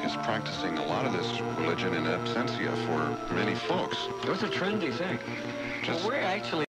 is practicing a lot of this religion in absentia for many folks. What's a trendy thing? Just Well, we're actually